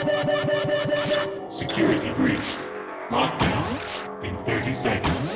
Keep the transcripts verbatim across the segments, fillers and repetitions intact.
Security breached. Lockdown in thirty seconds.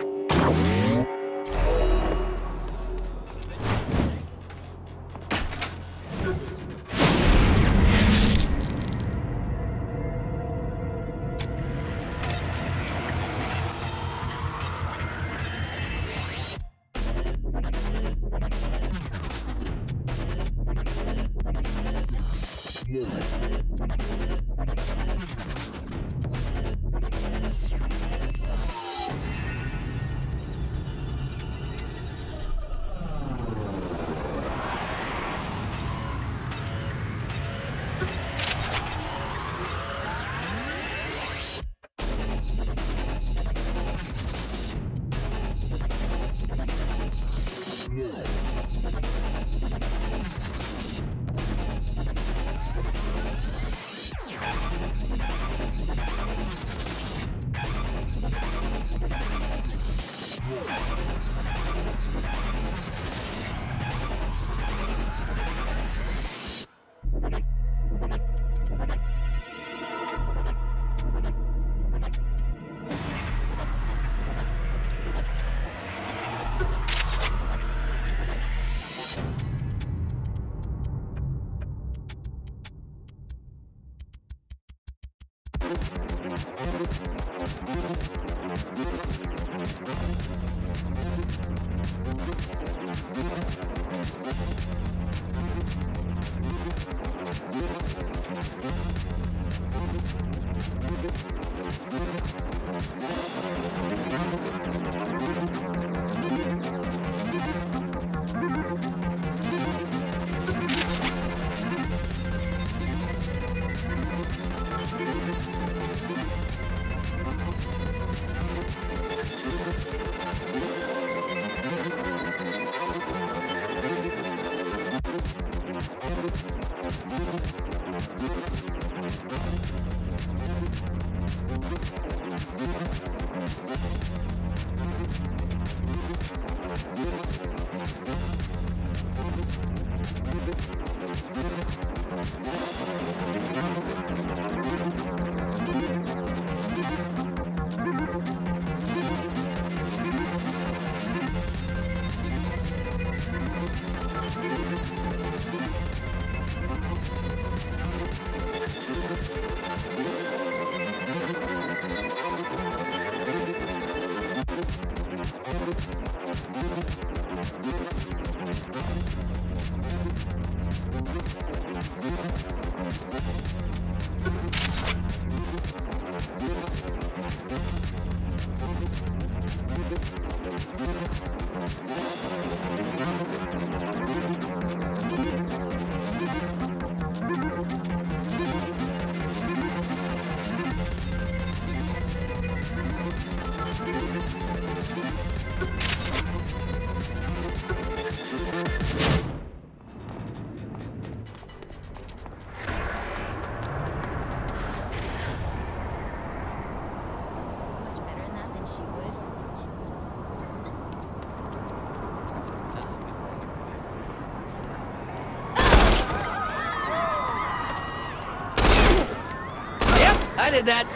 I did that.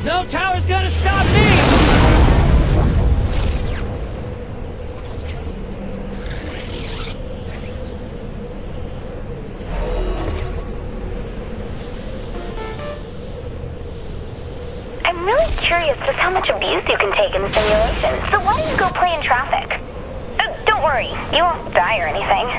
No tower's gonna stop me! I'm really curious just how much abuse you can take in the simulation, so why don't you go play in traffic? Uh, don't worry, you won't die or anything.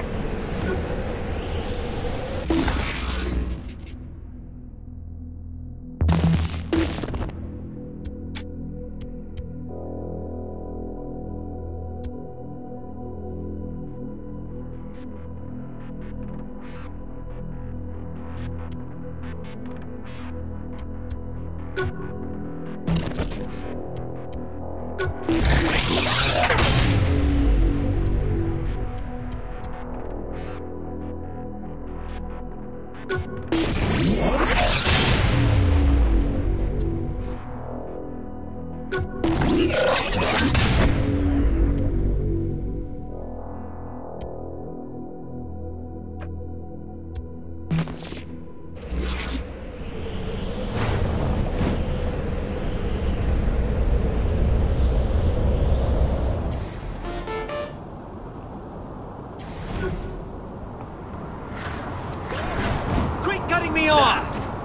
Cutting me off!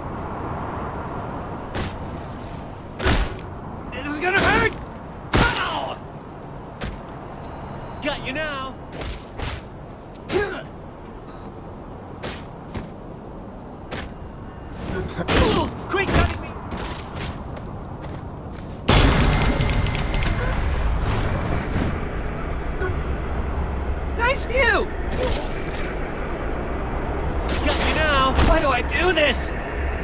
This is gonna hurt! Ow! Got you now! Quick, cutting me! Nice view! Why do I do this?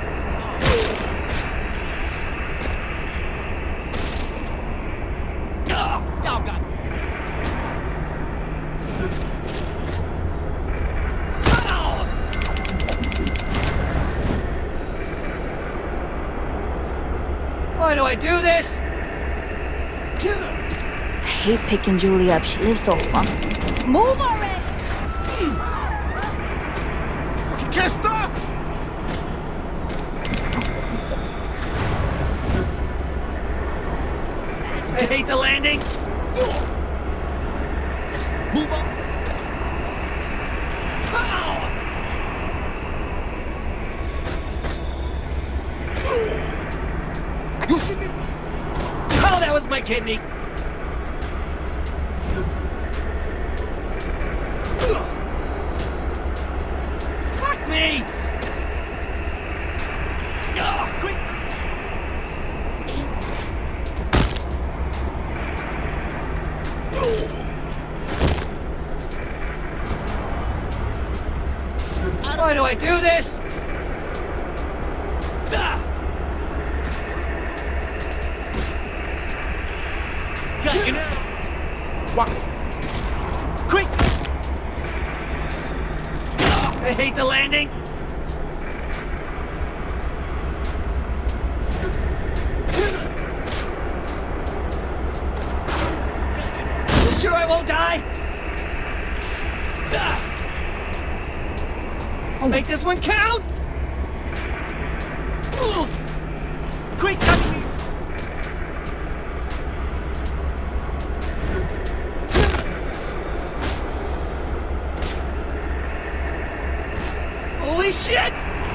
Oh, oh God. Oh. Why do I do this? I hate picking Julie up. She lives so fun. Move already! You can't stop! I hate the landing! Move up! You see me? Oh, that was my kidney! Fuck me! Oh, quick! Why do I do this? Ah. Got you now. What? Quick! Oh, I hate the landing. So sure I won't die? Ah. Let's make this one count! Ooh. Quick, cut me! Holy shit!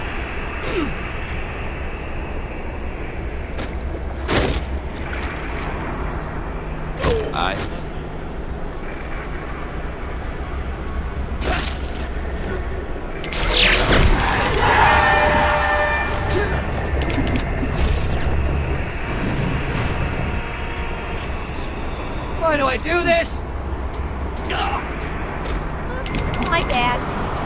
Aye. Why do I do this? My bad.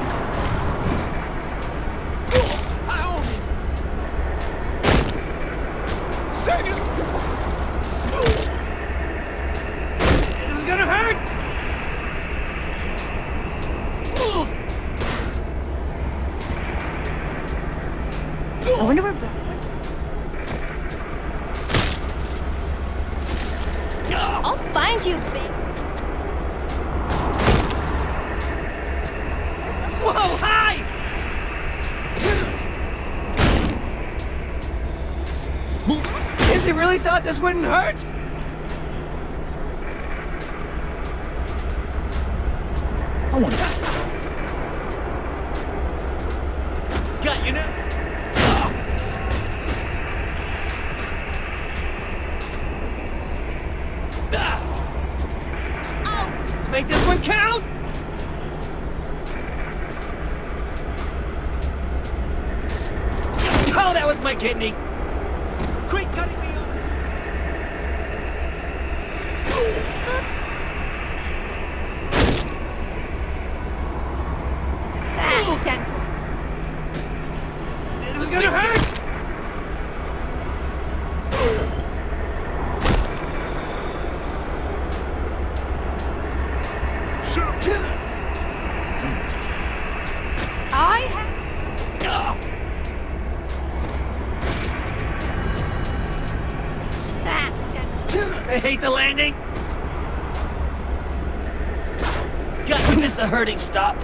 This is gonna hurt! I wonder where Brad I'll find you, bitch. Whoa, hi! seriously really thought this wouldn't hurt? I want to. Got you now. Let's make this one count! Oh, that was my kidney! Quit cutting me off! That's ten. This is gonna hurt! I have. That's ten. I hate the landing! God, when does the hurting stop?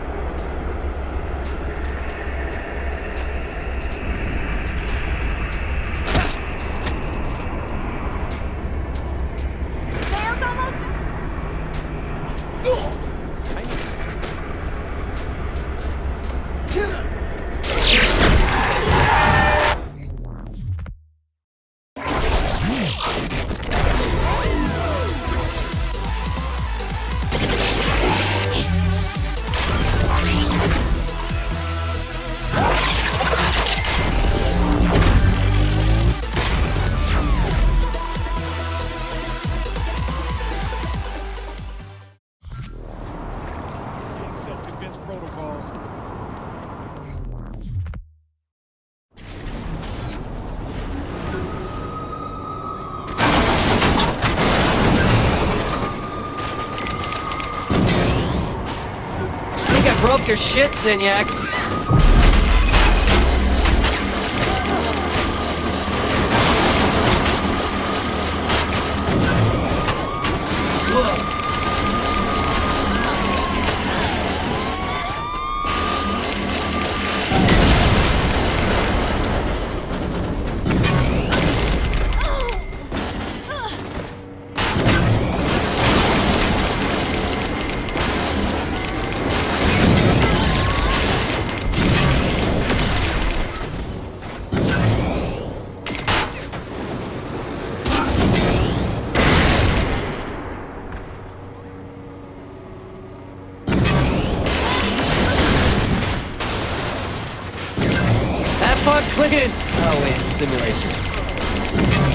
Sail's almost. Self-defense protocols. I think I broke your shit, Zinyak. Whoa. Fun clean! Oh wait, it's a simulation.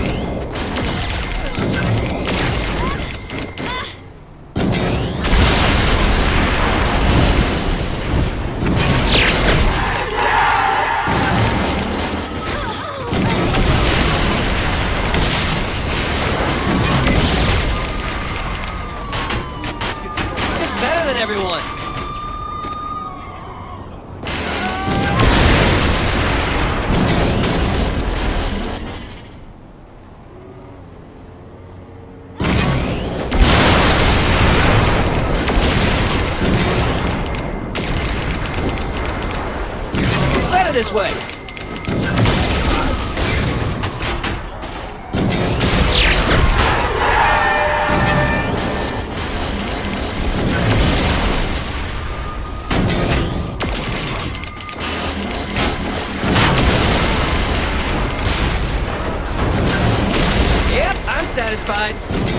It's better than everyone! This way. Yep, I'm satisfied.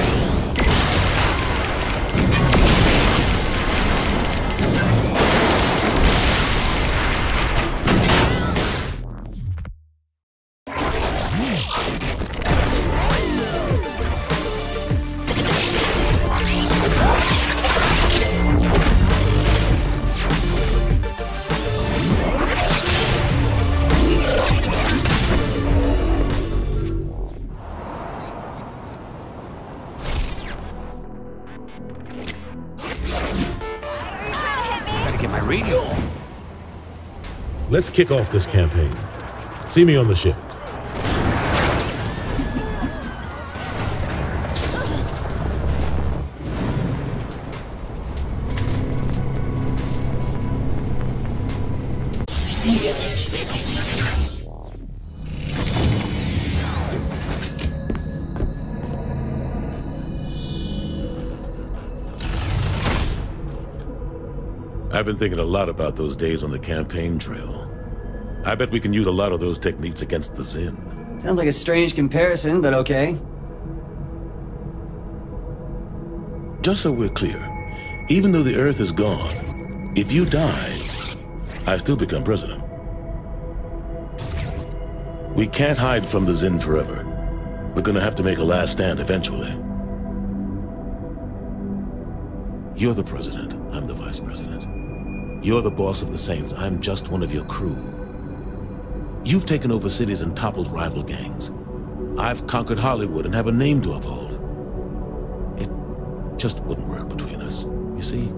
Get my radio on. Let's kick off this campaign. See me on the ship. I've been thinking a lot about those days on the campaign trail. I bet we can use a lot of those techniques against the Zin. Sounds like a strange comparison, but okay. Just so we're clear, even though the Earth is gone, if you die, I still become president. We can't hide from the Zin forever. We're gonna have to make a last stand eventually. You're the president, I'm the vice president. You're the boss of the Saints, I'm just one of your crew. You've taken over cities and toppled rival gangs. I've conquered Hollywood and have a name to uphold. It just wouldn't work between us, you see?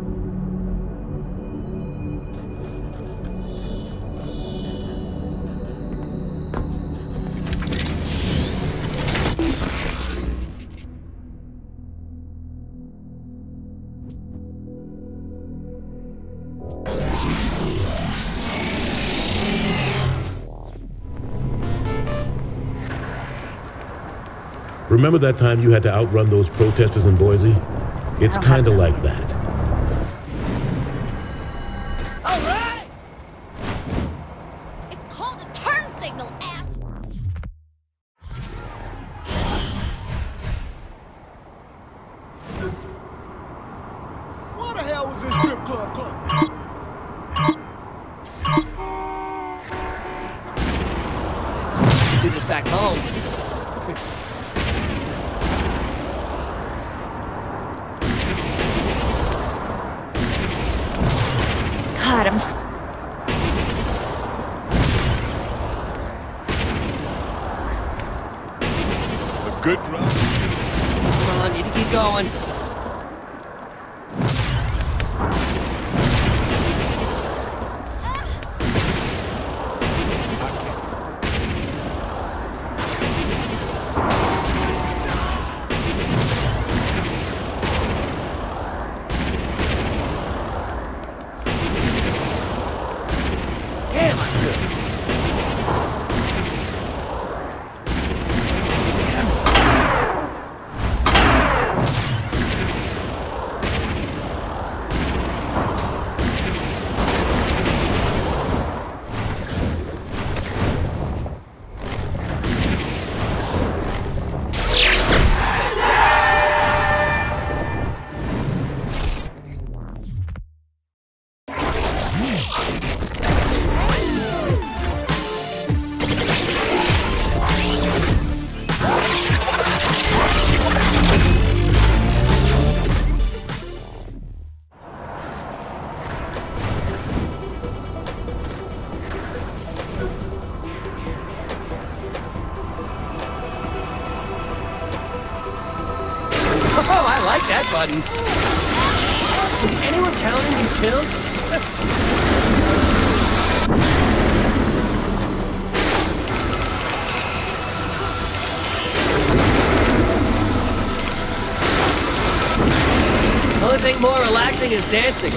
Remember that time you had to outrun those protesters in Boise? It's kind of like that. All right! It's called a turn signal, ass! What the hell was this strip club called? Do this back home. God, I'm... A good drive. Come on, need to keep going. Damn, I'm good. Oh, I like that button. Is anyone counting these kills? Only thing more relaxing is dancing.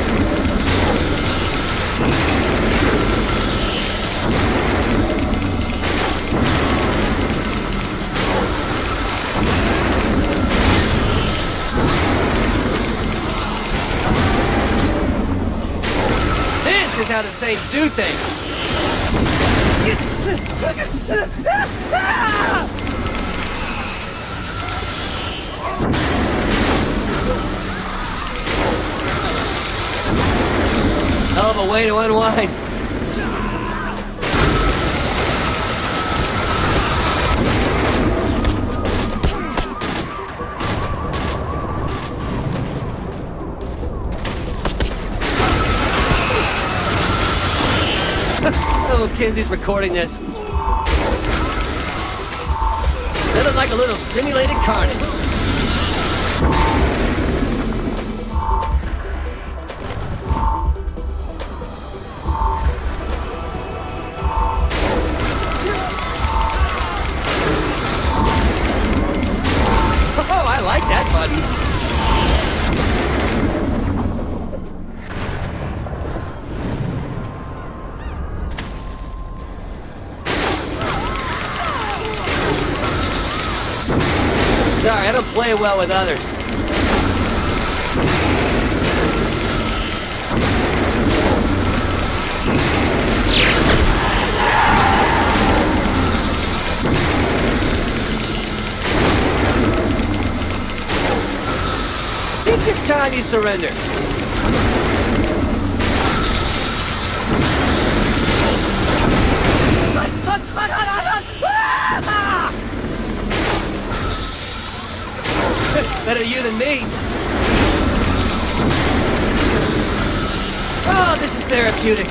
This is how the Saints do things. Hell of a way to unwind. Oh, Kinsey's recording this. Nothing like a little simulated carnage. Oh, I like that button. Sorry, I don't play well with others. time you surrender. Better you than me. Oh, this is therapeutic.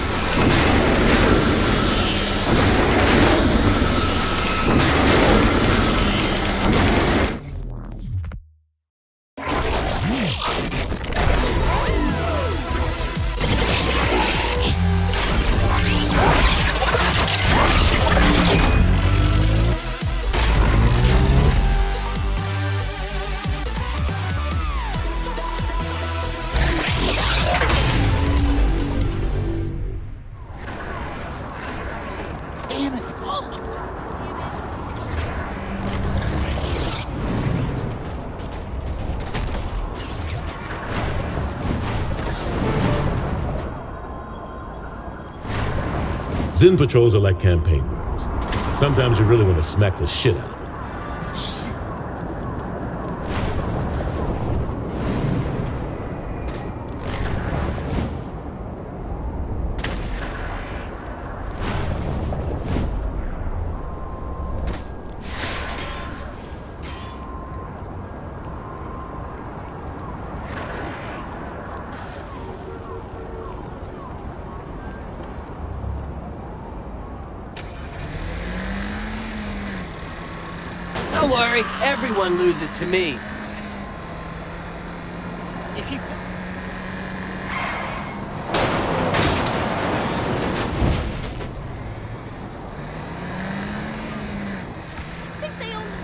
Zin patrols are like campaign runs. Sometimes you really want to smack the shit out of them. Don't worry, everyone loses to me. If you... I think they only...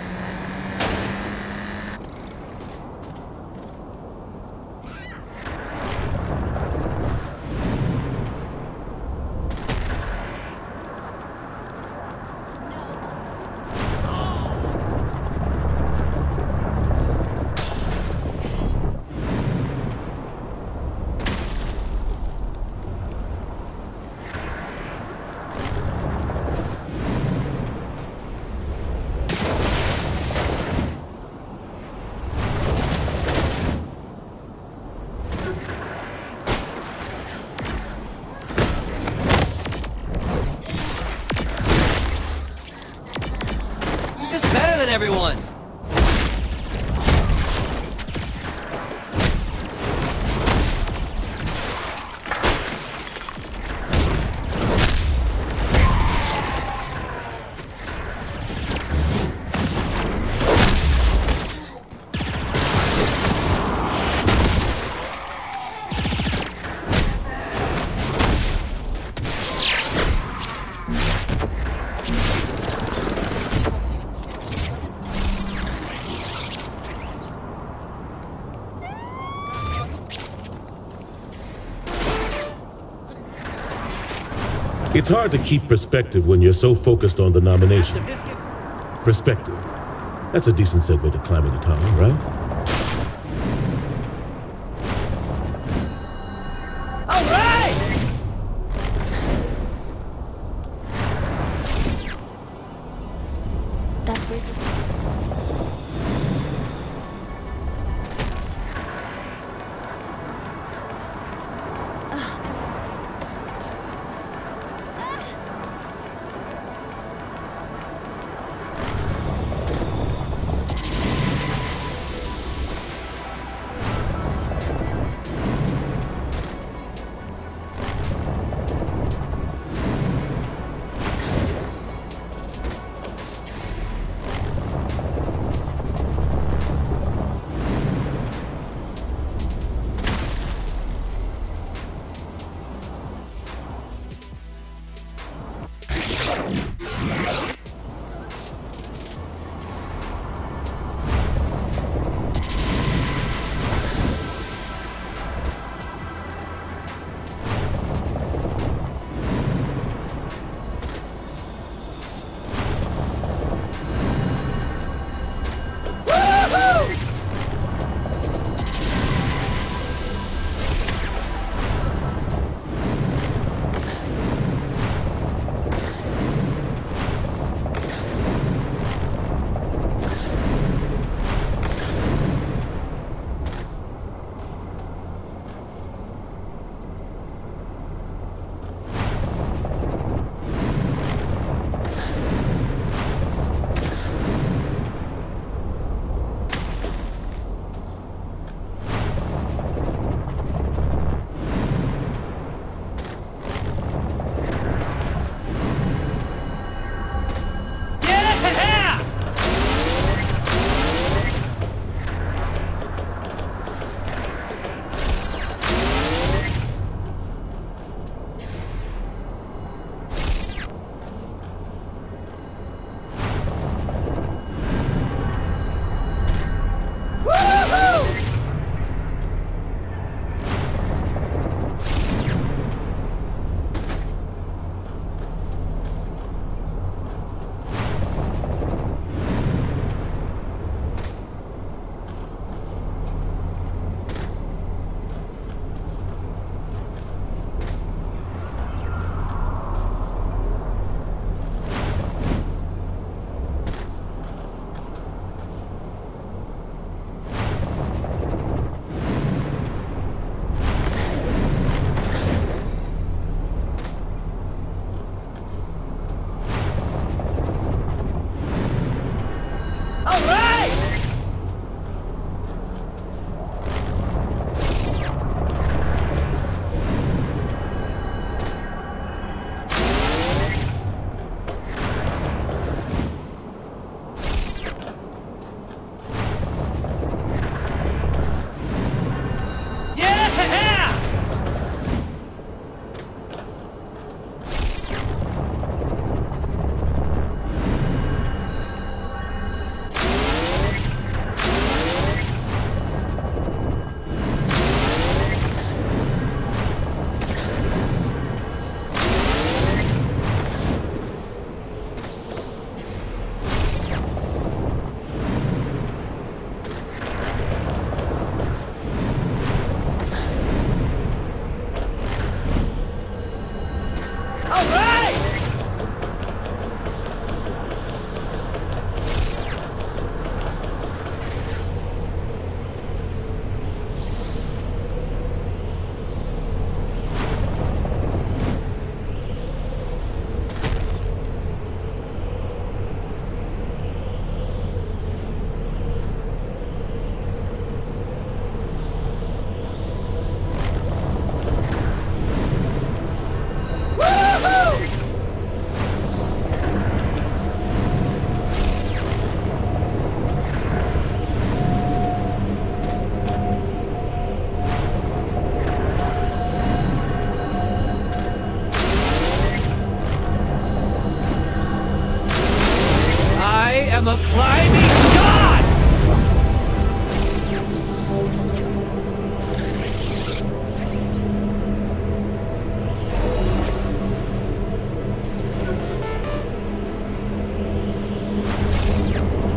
better than everyone. It's hard to keep perspective when you're so focused on the nomination. Perspective. That's a decent segue to climbing the tower, right? All right! That bridge.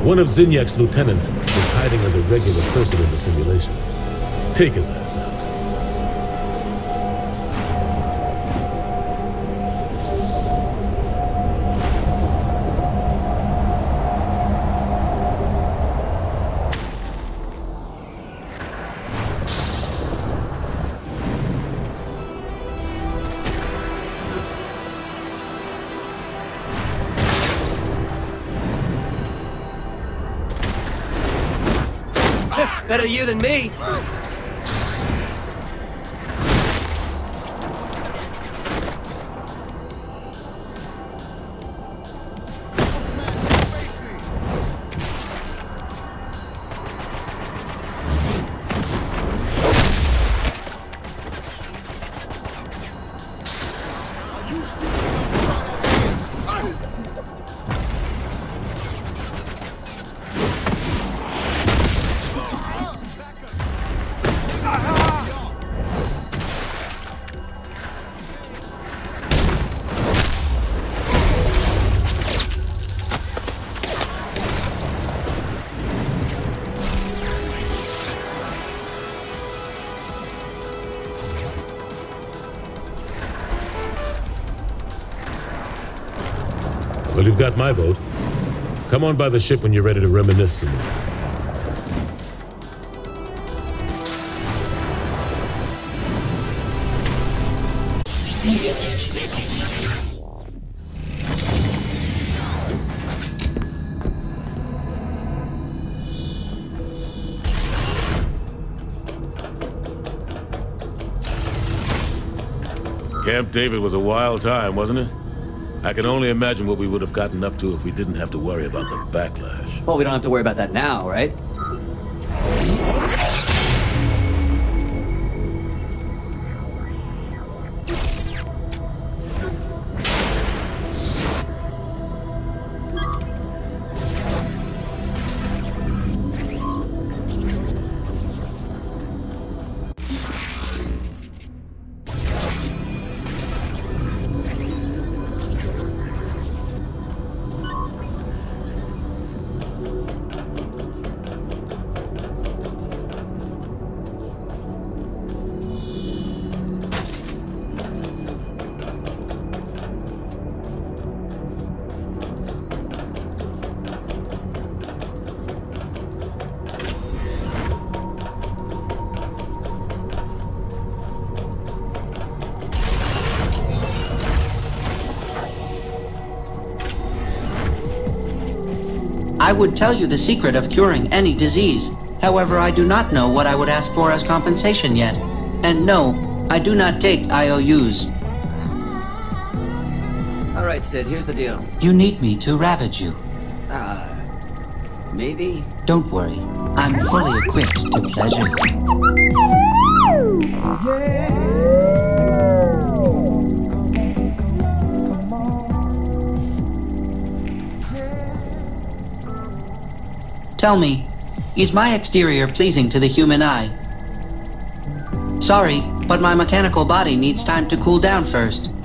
One of Zinyak's lieutenants is hiding as a regular person in the simulation. Take his ass out. Better you than me. Well, you've got my vote. Come on by the ship when you're ready to reminisce some more. Camp David was a wild time, wasn't it? I can only imagine what we would have gotten up to if we didn't have to worry about the backlash. Well, we don't have to worry about that now, right? I would tell you the secret of curing any disease. However, I do not know what I would ask for as compensation yet. And no, I do not take I O Us. All right, Sid, here's the deal. You need me to ravage you. Uh, maybe? Don't worry. I'm fully equipped to pleasure you. Tell me, is my exterior pleasing to the human eye? Sorry, but my mechanical body needs time to cool down first.